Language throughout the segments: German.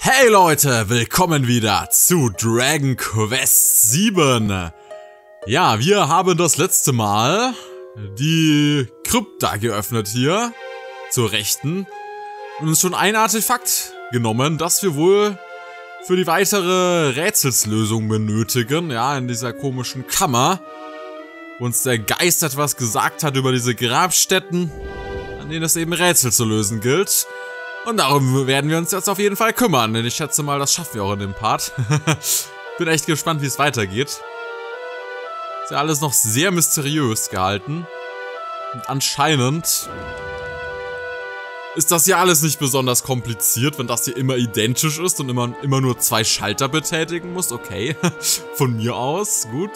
Hey Leute, willkommen wieder zu Dragon Quest 7. Ja, wir haben das letzte Mal die Krypta geöffnet hier, zur Rechten, und uns schon ein Artefakt genommen, das wir wohl für die weitere Rätselslösung benötigen, ja, in dieser komischen Kammer, wo uns der Geist etwas gesagt hat über diese Grabstätten, an denen es eben Rätsel zu lösen gilt. Und darum werden wir uns jetzt auf jeden Fall kümmern, denn ich schätze mal, das schaffen wir auch in dem Part. Bin echt gespannt, wie es weitergeht. Ist ja alles noch sehr mysteriös gehalten. Und anscheinend ist das ja alles nicht besonders kompliziert, wenn das hier immer identisch ist und immer nur 2 Schalter betätigen muss. Okay, von mir aus, gut.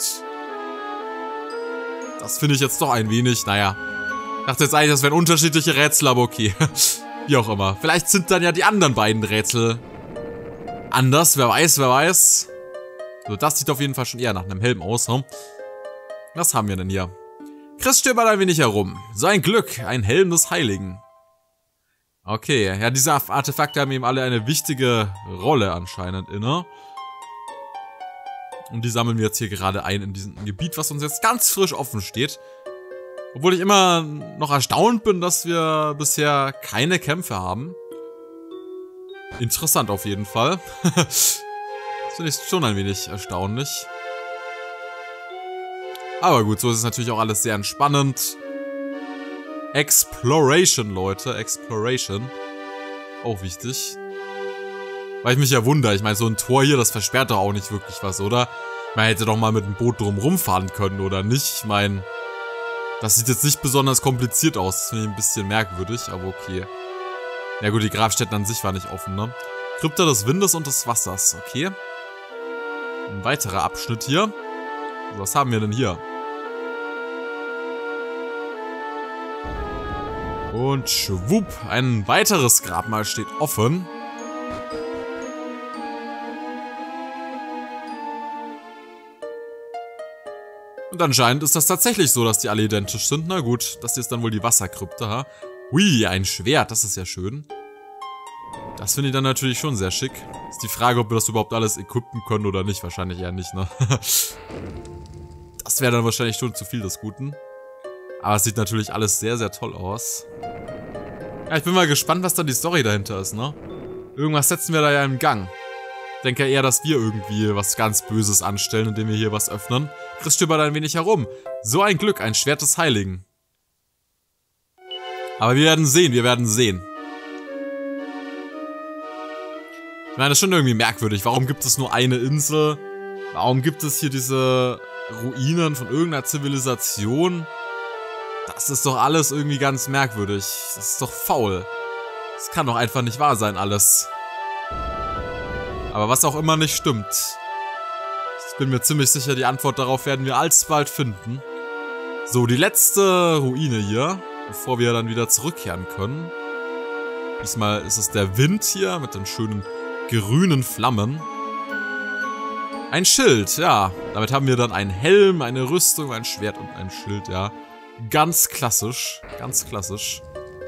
Das finde ich jetzt doch ein wenig, naja. Ich dachte jetzt eigentlich, das wären unterschiedliche Rätsel, aber okay. Wie auch immer. Vielleicht sind dann ja die anderen beiden Rätsel anders. Wer weiß, wer weiß. So, das sieht auf jeden Fall schon eher nach einem Helm aus, hm? Was haben wir denn hier? Chris stöbert ein wenig herum. So ein Glück, ein Helm des Heiligen. Okay, ja, diese Artefakte haben eben alle eine wichtige Rolle anscheinend inne. Und die sammeln wir jetzt hier gerade ein in diesem Gebiet, was uns jetzt ganz frisch offen steht. Obwohl ich immer noch erstaunt bin, dass wir bisher keine Kämpfe haben. Interessant auf jeden Fall. Das finde ich schon ein wenig erstaunlich. Aber gut, so ist es natürlich auch alles sehr entspannend. Exploration, Leute. Exploration. Auch wichtig. Weil ich mich ja wundere. Ich meine, so ein Tor hier, das versperrt doch auch nicht wirklich was, oder? Man hätte doch mal mit dem Boot drumrum fahren können, oder nicht? Ich meine, das sieht jetzt nicht besonders kompliziert aus. Das finde ich ein bisschen merkwürdig, aber okay. Ja gut, die Grabstätten an sich waren nicht offen, ne? Krypta des Windes und des Wassers, okay. Ein weiterer Abschnitt hier. Was haben wir denn hier? Und schwupp, ein weiteres Grabmal steht offen. Und anscheinend ist das tatsächlich so, dass die alle identisch sind. Na gut, das hier ist dann wohl die Wasserkrypta, ha? Hui, ein Schwert, das ist ja schön. Das finde ich dann natürlich schon sehr schick. Ist die Frage, ob wir das überhaupt alles equippen können oder nicht. Wahrscheinlich eher nicht, ne? Das wäre dann wahrscheinlich schon zu viel des Guten. Aber es sieht natürlich alles sehr, sehr toll aus. Ja, ich bin mal gespannt, was dann die Story dahinter ist, ne? Irgendwas setzen wir da ja im Gang. Ich denke eher, dass wir irgendwie was ganz Böses anstellen, indem wir hier was öffnen. Chris stöbert ein wenig herum. So ein Glück, ein Schwert des Heiligen. Aber wir werden sehen, wir werden sehen. Ich meine, das ist schon irgendwie merkwürdig. Warum gibt es nur eine Insel? Warum gibt es hier diese Ruinen von irgendeiner Zivilisation? Das ist doch alles irgendwie ganz merkwürdig. Das ist doch faul. Das kann doch einfach nicht wahr sein, alles. Aber was auch immer nicht stimmt. Ich bin mir ziemlich sicher, die Antwort darauf werden wir alsbald finden. So, die letzte Ruine hier, bevor wir dann wieder zurückkehren können. Diesmal ist es der Wind hier mit den schönen grünen Flammen. Ein Schild, ja. Damit haben wir dann einen Helm, eine Rüstung, ein Schwert und ein Schild, ja. Ganz klassisch, ganz klassisch.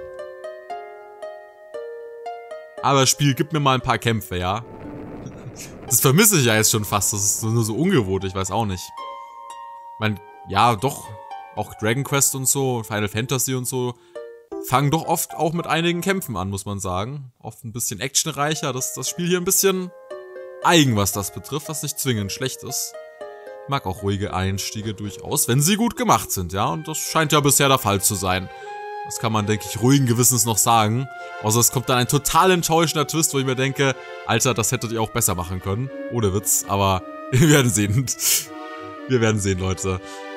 Aber Spiel, gib mir mal ein paar Kämpfe, ja. Das vermisse ich ja jetzt schon fast. Das ist nur so ungewohnt, ich weiß auch nicht. Ich meine, ja, doch. Auch Dragon Quest und so, Final Fantasy und so fangen doch oft auch mit einigen Kämpfen an, muss man sagen. Oft ein bisschen actionreicher. Das Spiel hier ein bisschen eigen, was das betrifft, was nicht zwingend schlecht ist. Ich mag auch ruhige Einstiege durchaus, wenn sie gut gemacht sind, ja. Und das scheint ja bisher der Fall zu sein. Das kann man, denke ich, ruhigen Gewissens noch sagen. Außer es kommt dann ein total enttäuschender Twist, wo ich mir denke, Alter, das hättet ihr auch besser machen können. Ohne Witz, aber wir werden sehen. Wir werden sehen, Leute.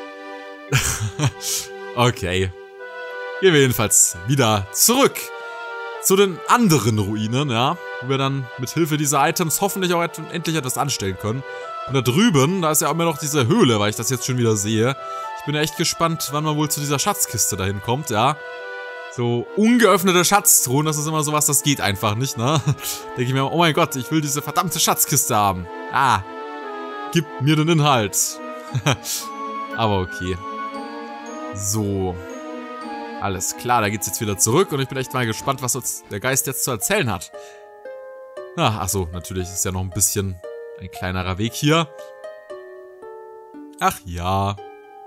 Okay. Gehen wir jedenfalls wieder zurück zu den anderen Ruinen, ja. Wo wir dann mit Hilfe dieser Items hoffentlich auch endlich etwas anstellen können. Und da drüben, da ist ja auch immer noch diese Höhle, weil ich das jetzt schon wieder sehe. Ich bin ja echt gespannt, wann man wohl zu dieser Schatzkiste dahin kommt, ja. So ungeöffnete Schatztruhen, das ist immer sowas, das geht einfach nicht, ne? Denke ich mir, oh mein Gott, ich will diese verdammte Schatzkiste haben. Ah, gib mir den Inhalt. Aber okay. So. Alles klar, da geht's jetzt wieder zurück und ich bin echt mal gespannt, was uns der Geist jetzt zu erzählen hat. Ach so, natürlich ist ja noch ein bisschen ein kleinerer Weg hier. Ach ja.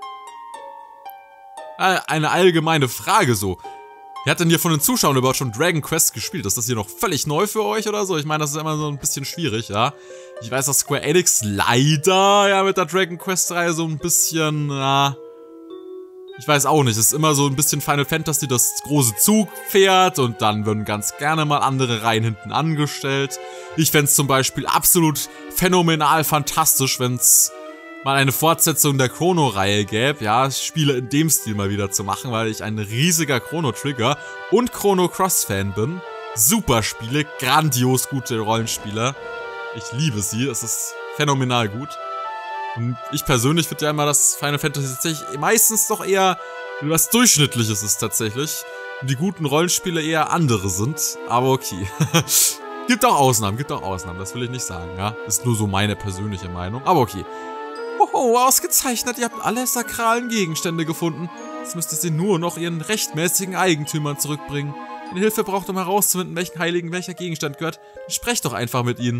Eine allgemeine Frage so. Wer hat denn hier von den Zuschauern überhaupt schon Dragon Quest gespielt? Ist das hier noch völlig neu für euch oder so? Ich meine, das ist immer so ein bisschen schwierig, ja. Ich weiß, dass Square Enix leider ja mit der Dragon Quest Reihe so ein bisschen, ich weiß auch nicht, es ist immer so ein bisschen Final Fantasy das große Zugpferd und dann würden ganz gerne mal andere Reihen hinten angestellt. Ich fände es zum Beispiel absolut phänomenal fantastisch, wenn es mal eine Fortsetzung der Chrono-Reihe gäbe, ja, Spiele in dem Stil mal wieder zu machen, weil ich ein riesiger Chrono-Trigger und Chrono-Cross-Fan bin. Super Spiele, grandios gute Rollenspiele. Ich liebe sie, es ist phänomenal gut. Und ich persönlich finde ja immer, dass Final Fantasy tatsächlich meistens doch eher was Durchschnittliches ist tatsächlich. Und die guten Rollenspiele eher andere sind, aber okay. Gibt auch Ausnahmen, das will ich nicht sagen, ja. Ist nur so meine persönliche Meinung, aber okay. Oh, ausgezeichnet, ihr habt alle sakralen Gegenstände gefunden. Jetzt müsst ihr sie nur noch ihren rechtmäßigen Eigentümern zurückbringen. Wenn ihr Hilfe braucht, um herauszufinden, welchen Heiligen welcher Gegenstand gehört, dann sprecht doch einfach mit ihnen.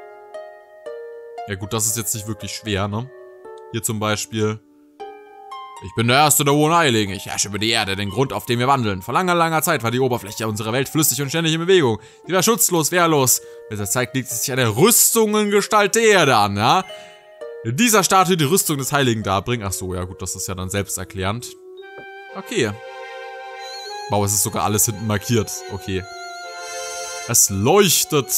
Ja gut, das ist jetzt nicht wirklich schwer, ne? Hier zum Beispiel. Ich bin der Erste der Hohen Heiligen. Ich herrsche über die Erde, den Grund, auf dem wir wandeln. Vor langer, langer Zeit war die Oberfläche unserer Welt flüssig und ständig in Bewegung. Sie war schutzlos, wehrlos. Mit der Zeit legt sich eine Rüstung in Gestalt der Erde an, ja? In dieser Statue die Rüstung des Heiligen darbringen. Ach so, ja gut, das ist ja dann selbsterklärend. Okay. Wow, es ist sogar alles hinten markiert. Okay. Es leuchtet.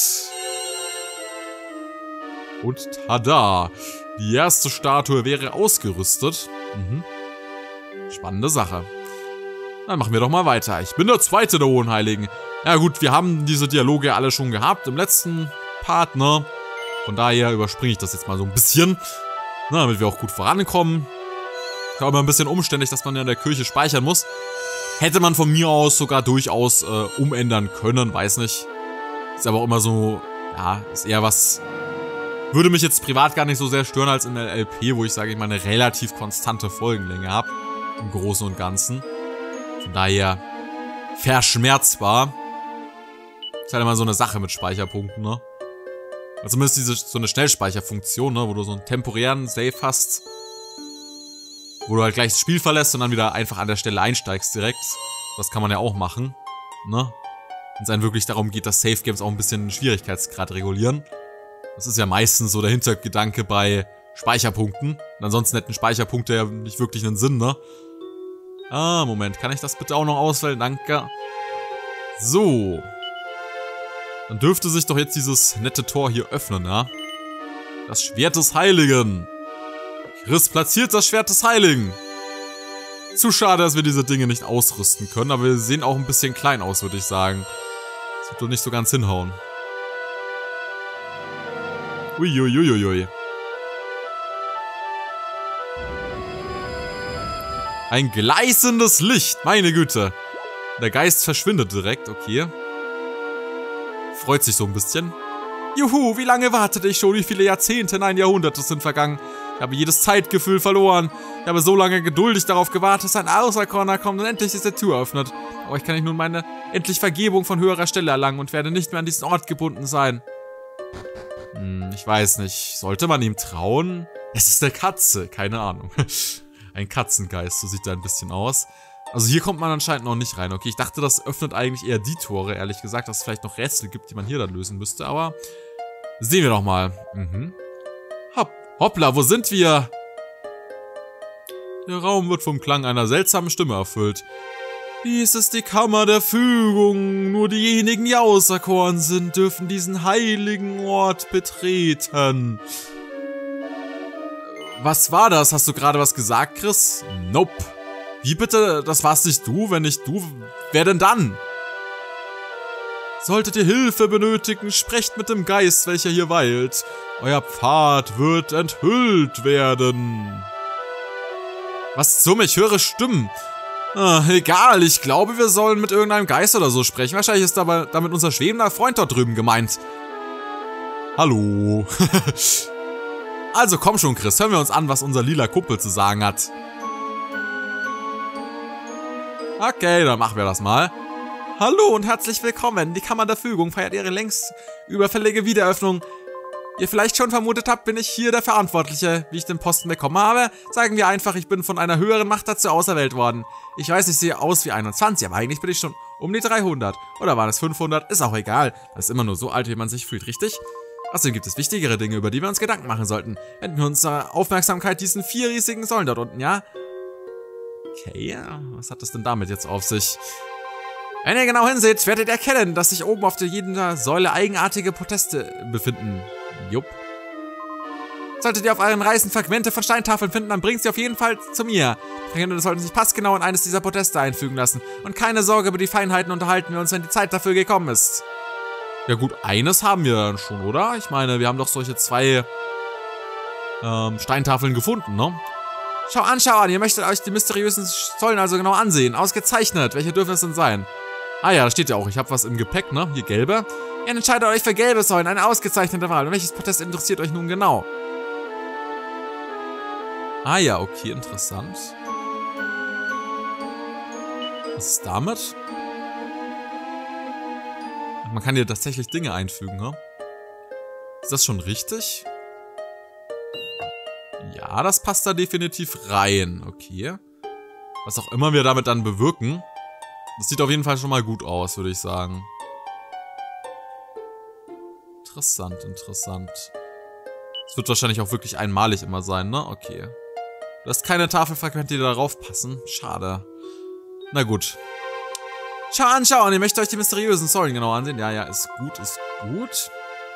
Und tada. Die erste Statue wäre ausgerüstet. Spannende Sache. Dann machen wir doch mal weiter. Ich bin der Zweite der Hohen Heiligen. Ja gut, wir haben diese Dialoge alle schon gehabt im letzten Part, ne? Von daher überspringe ich das jetzt mal so ein bisschen, ne, damit wir auch gut vorankommen. Ist auch immer ein bisschen umständlich, dass man ja in der Kirche speichern muss. Hätte man von mir aus sogar durchaus umändern können, weiß nicht. Ist aber auch immer so, ja, ist eher was... Würde mich jetzt privat gar nicht so sehr stören als in der LP, wo ich, sage ich mal, eine relativ konstante Folgenlänge habe. Im Großen und Ganzen. Von daher verschmerzbar. Ist halt immer so eine Sache mit Speicherpunkten, ne? Also zumindest so eine Schnellspeicherfunktion, ne, wo du so einen temporären Save hast, wo du halt gleich das Spiel verlässt und dann wieder einfach an der Stelle einsteigst direkt. Das kann man ja auch machen, ne? Wenn es einem wirklich darum geht, dass Save Games auch ein bisschen den Schwierigkeitsgrad regulieren. Das ist ja meistens so der Hintergedanke bei Speicherpunkten. Und ansonsten hätten Speicherpunkte ja nicht wirklich einen Sinn, ne? Ah, Moment, kann ich das bitte auch noch auswählen? Danke. So. Dann dürfte sich doch jetzt dieses nette Tor hier öffnen, ja? Das Schwert des Heiligen. Chris platziert das Schwert des Heiligen. Zu schade, dass wir diese Dinge nicht ausrüsten können, aber wir sehen auch ein bisschen klein aus, würde ich sagen. Das wird doch nicht so ganz hinhauen. Uiuiuiui. Ein gleißendes Licht, meine Güte. Der Geist verschwindet direkt, okay. Freut sich so ein bisschen. Juhu, wie lange wartete ich schon? Wie viele Jahrzehnte, nein, Jahrhunderte sind vergangen. Ich habe jedes Zeitgefühl verloren. Ich habe so lange geduldig darauf gewartet, dass ein Außerkorner kommt und endlich diese Tür öffnet. Aber ich kann nicht nun meine endlich Vergebung von höherer Stelle erlangen und werde nicht mehr an diesen Ort gebunden sein. Ich weiß nicht. Sollte man ihm trauen? Es ist eine Katze, keine Ahnung. Ein Katzengeist, so sieht er ein bisschen aus. Also hier kommt man anscheinend noch nicht rein. Okay, ich dachte, das öffnet eigentlich eher die Tore, ehrlich gesagt, dass es vielleicht noch Rätsel gibt, die man hier dann lösen müsste, aber sehen wir doch mal. Hoppla, wo sind wir? Der Raum wird vom Klang einer seltsamen Stimme erfüllt. Dies ist die Kammer der Fügung. Nur diejenigen, die auserkoren sind, dürfen diesen heiligen Ort betreten. Was war das? Hast du gerade was gesagt, Chris? Nope. Wie bitte? Das warst nicht du? Wenn nicht du, wer denn dann? Solltet ihr Hilfe benötigen, sprecht mit dem Geist, welcher hier weilt. Euer Pfad wird enthüllt werden. Was zum? Ich höre Stimmen. Egal, ich glaube, wir sollen mit irgendeinem Geist oder so sprechen. Wahrscheinlich ist damit unser schwebender Freund dort drüben gemeint. Hallo. Also komm schon, Chris, hören wir uns an, was unser lila Kumpel zu sagen hat. Okay, dann machen wir das mal. Hallo und herzlich willkommen. Die Kammer der Fügung feiert ihre längst überfällige Wiedereröffnung. Wie ihr vielleicht schon vermutet habt, bin ich hier der Verantwortliche. Wie ich den Posten bekommen habe, sagen wir einfach, ich bin von einer höheren Macht dazu auserwählt worden. Ich weiß, ich sehe aus wie 21, aber eigentlich bin ich schon um die 300. Oder waren es 500? Ist auch egal. Das ist immer nur so alt, wie man sich fühlt, richtig? Außerdem gibt es wichtigere Dinge, über die wir uns Gedanken machen sollten. Wenden wir unsere Aufmerksamkeit diesen 4 riesigen Säulen dort unten, ja? Okay, was hat das denn damit jetzt auf sich? Wenn ihr genau hinseht, werdet ihr erkennen, dass sich oben auf jeder Säule eigenartige Proteste befinden. Jupp. Solltet ihr auf euren Reisen Fragmente von Steintafeln finden, dann bringt sie auf jeden Fall zu mir. Fragmente sollten sich passgenau in eines dieser Proteste einfügen lassen. Und keine Sorge, über die Feinheiten unterhalten wir uns, wenn die Zeit dafür gekommen ist. Ja gut, eines haben wir dann schon, oder? Ich meine, wir haben doch solche 2 Steintafeln gefunden, ne? Schau an, ihr möchtet euch die mysteriösen Säulen also genau ansehen. Ausgezeichnet. Welche dürfen es denn sein? Ah ja, da steht ja auch, ich habe was im Gepäck, ne? Hier gelbe. Ihr entscheidet euch für gelbe Säulen, eine ausgezeichnete Wahl. Und welches Protest interessiert euch nun genau? Ah ja, okay, interessant. Was ist damit? Man kann hier tatsächlich Dinge einfügen, ne? Ist das schon richtig? Ja, das passt da definitiv rein. Okay. Was auch immer wir damit dann bewirken. Das sieht auf jeden Fall schon mal gut aus, würde ich sagen. Interessant, interessant. Es wird wahrscheinlich auch wirklich einmalig immer sein, ne? Okay. Du hast keine Tafelfragmente, die darauf passen. Schade. Na gut. Schau an, ihr möchtet euch die mysteriösen Säulen genau ansehen. Ja, ist gut, ist gut.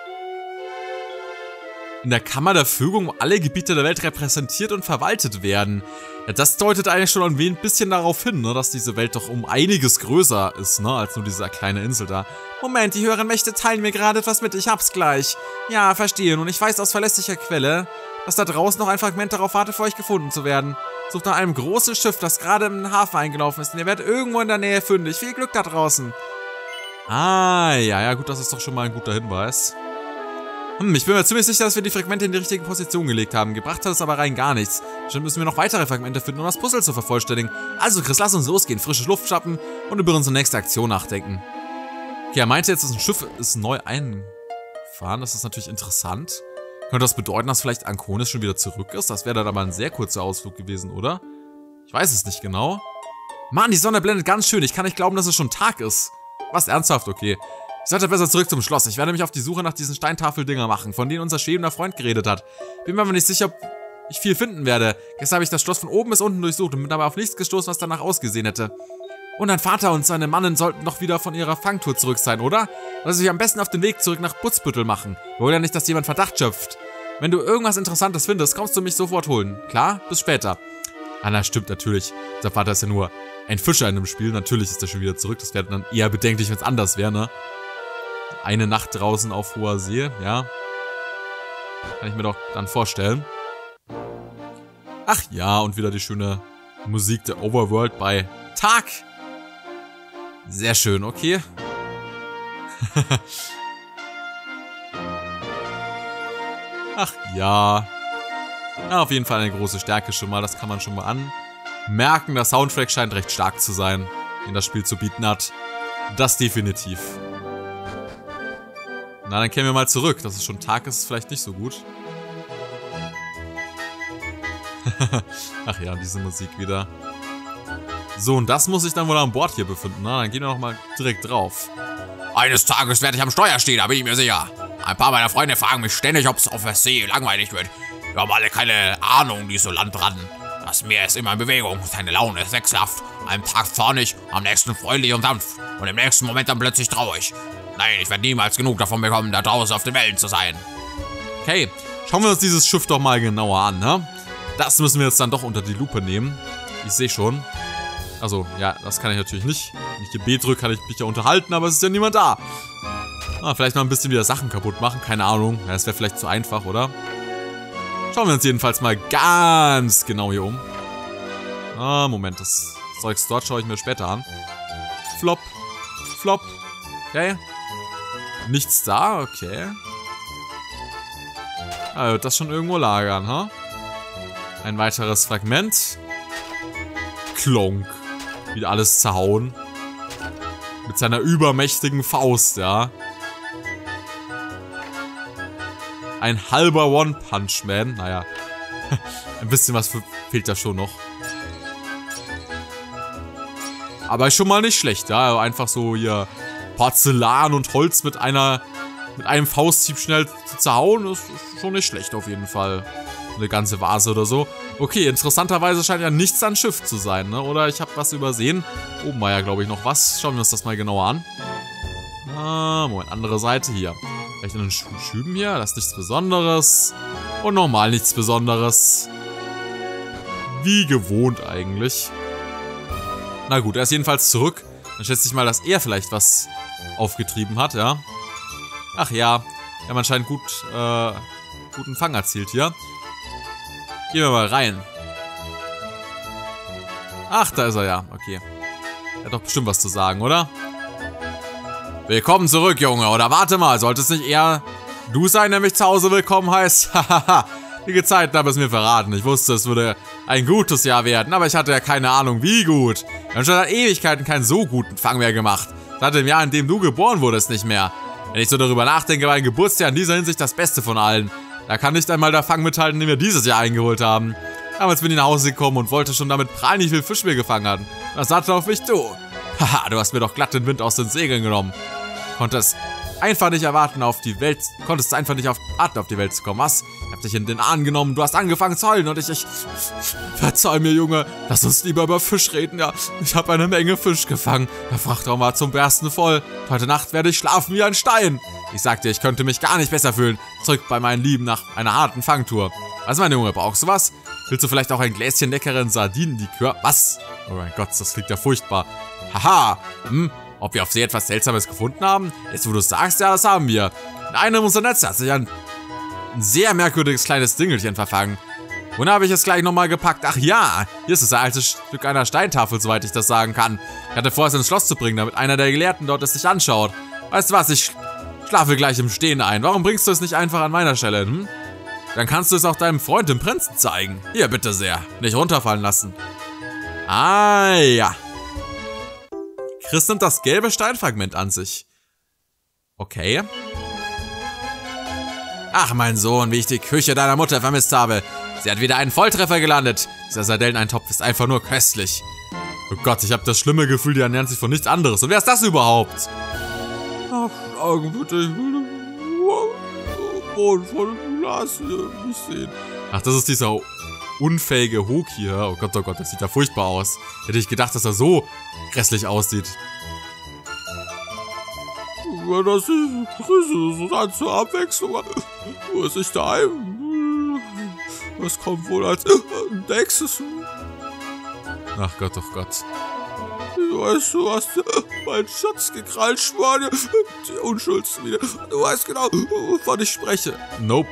In der Kammer der Fügung, wo alle Gebiete der Welt repräsentiert und verwaltet werden. Ja, das deutet eigentlich schon ein bisschen darauf hin, ne, dass diese Welt doch um einiges größer ist, ne, als nur diese kleine Insel da. Moment, die höheren Mächte teilen mir gerade etwas mit, ich hab's gleich. Ja, verstehe, und ich weiß aus verlässlicher Quelle, dass da draußen noch ein Fragment darauf wartet, für euch gefunden zu werden. Sucht nach einem großen Schiff, das gerade in den Hafen eingelaufen ist, und ihr werdet irgendwo in der Nähe fündig. Viel Glück da draußen. Ah, ja, gut, das ist doch schon mal ein guter Hinweis. Ich bin mir ziemlich sicher, dass wir die Fragmente in die richtige Position gelegt haben. Gebracht hat es aber rein gar nichts. Bestimmt müssen wir noch weitere Fragmente finden, um das Puzzle zu vervollständigen. Also Chris, lass uns losgehen, frische Luft schnappen und über unsere nächste Aktion nachdenken. Okay, er meinte jetzt, dass ein Schiff ist neu eingefahren. Das ist natürlich interessant. Könnte das bedeuten, dass vielleicht Ankonis schon wieder zurück ist? Das wäre dann aber ein sehr kurzer Ausflug gewesen, oder? Ich weiß es nicht genau. Mann, die Sonne blendet ganz schön. Ich kann nicht glauben, dass es schon Tag ist. Was, ernsthaft? Okay. Ich sollte besser zurück zum Schloss. Ich werde mich auf die Suche nach diesen Steintafeldinger machen, von denen unser schwebender Freund geredet hat. Bin mir aber nicht sicher, ob ich viel finden werde. Gestern habe ich das Schloss von oben bis unten durchsucht und bin dabei auf nichts gestoßen, was danach ausgesehen hätte. Und dein Vater und seine Mannen sollten doch wieder von ihrer Fangtour zurück sein, oder? Lass dich am besten auf den Weg zurück nach Butzbüttel machen. Wir wollen ja nicht, dass jemand Verdacht schöpft. Wenn du irgendwas Interessantes findest, kommst du mich sofort holen. Klar? Bis später. Ah, das stimmt natürlich. Unser Vater ist ja nur ein Fischer in dem Spiel. Natürlich ist er schon wieder zurück. Das wäre dann eher bedenklich, wenn es anders wäre, ne? Eine Nacht draußen auf hoher See, ja. Kann ich mir doch dann vorstellen. Ach ja, und wieder die schöne Musik der Overworld bei Tag. Sehr schön, okay. Ach ja. Ja, auf jeden Fall eine große Stärke schon mal, das kann man schon mal anmerken. Der Soundtrack scheint recht stark zu sein, den das Spiel zu bieten hat. Das definitiv. Na, dann kehren wir mal zurück. Dass es schon Tag ist, ist vielleicht nicht so gut. Ach ja, diese Musik wieder. So, und das muss sich dann wohl an Bord hier befinden. Na, dann gehen wir nochmal direkt drauf. Eines Tages werde ich am Steuer stehen, da bin ich mir sicher. Ein paar meiner Freunde fragen mich ständig, ob es auf der See langweilig wird. Wir haben alle keine Ahnung, die so Landbraten. Das Meer ist immer in Bewegung, seine Laune ist wechselhaft. Am Tag zornig, am nächsten freundlich und sanft. Und im nächsten Moment dann plötzlich traurig. Nein, ich werde niemals genug davon bekommen, da draußen auf den Wellen zu sein. Okay, schauen wir uns dieses Schiff doch mal genauer an, ne? Das müssen wir jetzt dann doch unter die Lupe nehmen. Ich sehe schon. Also, ja, das kann ich natürlich nicht. Wenn ich die B drücke, kann ich mich ja unterhalten, aber es ist ja niemand da. Ah, vielleicht mal ein bisschen wieder Sachen kaputt machen, keine Ahnung. Ja, das wäre vielleicht zu einfach, oder? Schauen wir uns jedenfalls mal ganz genau hier um. Ah, Moment, das Zeugs dort schaue ich mir später an. Flop. Flop. Okay. Nichts da, okay. Ah, wird das schon irgendwo lagern, ha? Ein weiteres Fragment. Klonk. Wieder alles zerhauen. Mit seiner übermächtigen Faust, ja. Ein halber One-Punch-Man. Naja, ein bisschen was fehlt da schon noch. Aber ist schon mal nicht schlecht, ja. Einfach so hier Porzellan und Holz mit einem Fausthieb schnell zu zerhauen, ist schon nicht schlecht auf jeden Fall. Eine ganze Vase oder so. Okay, interessanterweise scheint ja nichts an Schiff zu sein, ne? Oder ich habe was übersehen. Oben war ja, glaube ich, noch was. Schauen wir uns das mal genauer an. Ah, Moment, andere Seite hier. Vielleicht in den Schüben hier, das ist nichts Besonderes. Und nochmal nichts Besonderes. Wie gewohnt eigentlich. Na gut, er ist jedenfalls zurück. Dann schätze ich mal, dass er vielleicht was aufgetrieben hat, ja. Ach ja, wir haben anscheinend guten Fang erzielt hier. Gehen wir mal rein. Ach, da ist er ja. Okay. Er hat doch bestimmt was zu sagen, oder? Willkommen zurück, Junge. Oder warte mal, sollte es nicht eher du sein, der mich zu Hause willkommen heißt? Hahaha. Die Gezeiten haben es mir verraten. Ich wusste, es würde ein gutes Jahr werden, aber ich hatte ja keine Ahnung, wie gut. Wir haben schon seit Ewigkeiten keinen so guten Fang mehr gemacht. Seit dem Jahr, in dem du geboren wurdest, nicht mehr. Wenn ich so darüber nachdenke, war ein Geburtsjahr in dieser Hinsicht das Beste von allen. Da kann nicht einmal der Fang mithalten, den wir dieses Jahr eingeholt haben. Damals bin ich nach Hause gekommen und wollte schon damit prahlen, wie viel Fisch wir gefangen hatten. Das sagte auf mich du. Haha, du hast mir doch glatt den Wind aus den Segeln genommen. Konntest einfach nicht warten, auf die Welt zu kommen, was? Ich hab dich in den Arm genommen, du hast angefangen zu heulen und ich... Verzeih mir, Junge, lass uns lieber über Fisch reden, ja. Ich habe eine Menge Fisch gefangen. Der Frachtraum war zum Bersten voll. Heute Nacht werde ich schlafen wie ein Stein. Ich sagte, ich könnte mich gar nicht besser fühlen. Zurück bei meinen Lieben nach einer harten Fangtour. Was, mein Junge, brauchst du was? Willst du vielleicht auch ein Gläschen leckeren Sardinenlikör? Was? Oh mein Gott, das klingt ja furchtbar. Haha, ob wir auf See etwas Seltsames gefunden haben? Jetzt, wo du es sagst, ja, das haben wir. In einem unserer Netze hat sich ein sehr merkwürdiges kleines Dingelchen verfangen. Und da habe ich es gleich nochmal gepackt. Ach ja, hier ist das alte Stück einer Steintafel, soweit ich das sagen kann. Ich hatte vor, es ins Schloss zu bringen, damit einer der Gelehrten dort es sich anschaut. Weißt du was, ich schlafe gleich im Stehen ein. Warum bringst du es nicht einfach an meiner Stelle, Dann kannst du es auch deinem Freund, dem Prinzen, zeigen. Hier, bitte sehr. Nicht runterfallen lassen. Ah, ja. Chris nimmt das gelbe Steinfragment an sich. Okay. Ach, mein Sohn, wie ich die Küche deiner Mutter vermisst habe. Sie hat wieder einen Volltreffer gelandet. Dieser Sardelleneintopf ist einfach nur köstlich. Oh Gott, ich habe das schlimme Gefühl, die ernähren sich von nichts anderes. Und wer ist das überhaupt? Ach, Augen bitte, ich will den Boden von dem Glas nicht sehen. Ach, das ist dieser unfähige Hok hier. Oh Gott, das sieht ja furchtbar aus. Hätte ich gedacht, dass er so grässlich aussieht. Das ist zur Abwechslung. Wo ist ich daheim? Was kommt wohl als nächstes? Ach Gott, oh Gott. Weißt du, hast meinen Schatz gekrallt, Schwane. Die Unschuldsmiene wieder. Du weißt genau, wovon ich spreche. Nope.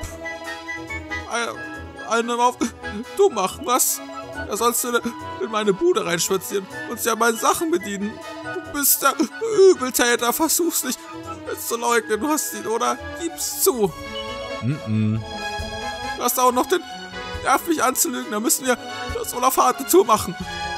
Einen auf. Du mach was. Da sollst du in meine Bude reinspazieren und sie an meinen Sachen bedienen. Du bist der Übeltäter, versuch's nicht. Willst du leugnen, du hast ihn, oder? Gib's zu. Du hast auch noch den Nerv, mich anzulügen. Da müssen wir das wohl auf harte Tour machen.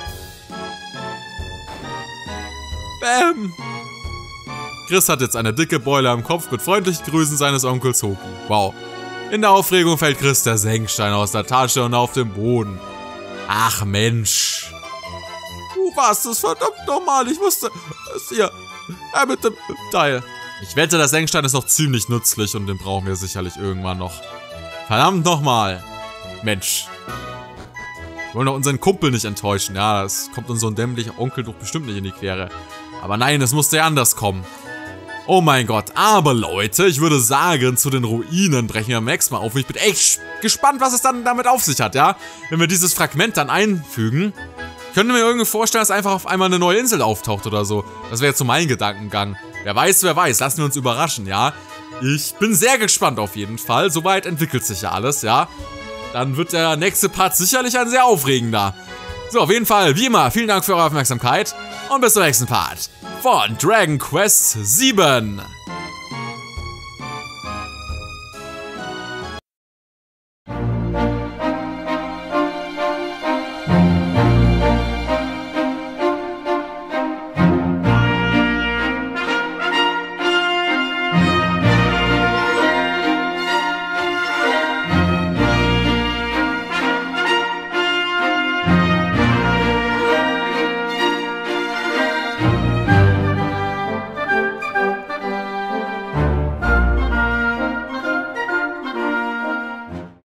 Bäm. Chris hat jetzt eine dicke Beule am Kopf mit freundlichen Grüßen seines Onkels Hoki. Wow. In der Aufregung fällt Chris der Senkstein aus der Tasche und auf den Boden. Ach Mensch. Du warst es verdammt normal. Ich wusste es hier. Ja, mit dem Teil. Ich wette, der Senkstein ist noch ziemlich nützlich und den brauchen wir sicherlich irgendwann noch. Verdammt nochmal. Mensch. Wir wollen doch unseren Kumpel nicht enttäuschen. Ja, das kommt uns so ein dämlicher Onkel doch bestimmt nicht in die Quere. Aber nein, es musste ja anders kommen. Oh mein Gott. Aber Leute, ich würde sagen, zu den Ruinen brechen wir am nächsten Mal auf. Ich bin echt gespannt, was es dann damit auf sich hat, ja? Wenn wir dieses Fragment dann einfügen, können wir mir irgendwie vorstellen, dass einfach auf einmal eine neue Insel auftaucht oder so. Das wäre jetzt so mein Gedankengang. Wer weiß, lassen wir uns überraschen, ja? Ich bin sehr gespannt auf jeden Fall. Soweit entwickelt sich ja alles, ja? Dann wird der nächste Part sicherlich ein sehr aufregender. So, auf jeden Fall, wie immer, vielen Dank für eure Aufmerksamkeit und bis zum nächsten Part von Dragon Quest 7.